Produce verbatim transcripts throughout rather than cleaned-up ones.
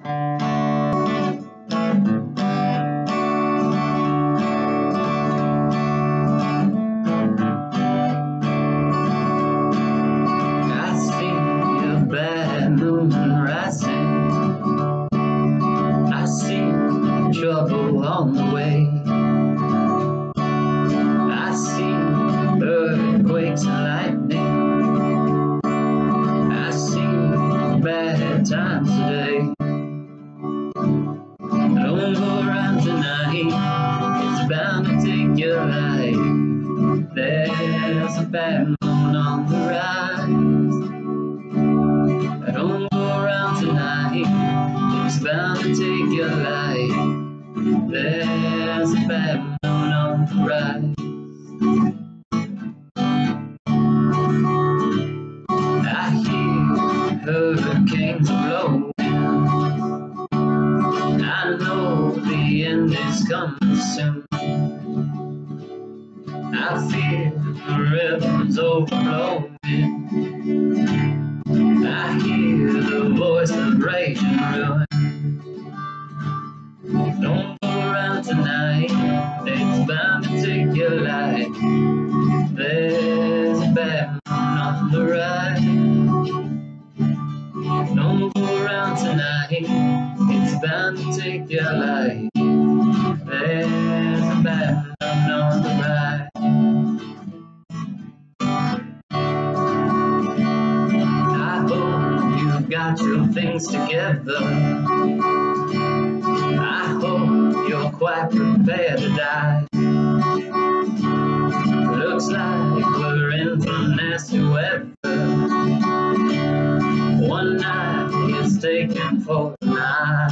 Trouble on the way. I see earthquakes and lightning. I see bad times today. Don't go around tonight, it's bound to take your life. There's a bad moon on the rise. Don't go around tonight, it's bound to take your life. There's a bad moon on the rise. I hear hurricanes blowing. I know the end is coming soon. I feel the rivers overflowing. I hear the voice of rage and ruin. Don't go around tonight, it's bound to take your life. There's a bad moon on the rise. Don't go around tonight, it's bound to take your life. There's a bad moon on the rise. I hope you've got your things together. I hope you're quite prepared to die. Looks like we're in for nasty weather. One night is taken for the night.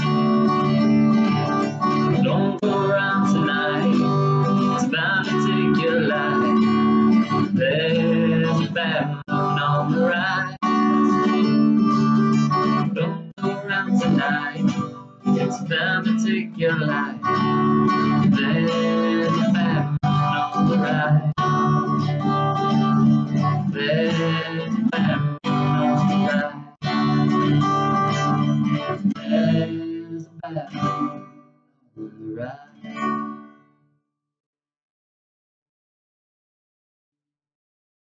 Don't go around tonight, it's bound to take your life. There's a bad moon on the rise. Don't go around tonight, it's bound to take your life. There's a bad moon on the rise. There's a bad moon on the rise. There's a bad moon on the rise.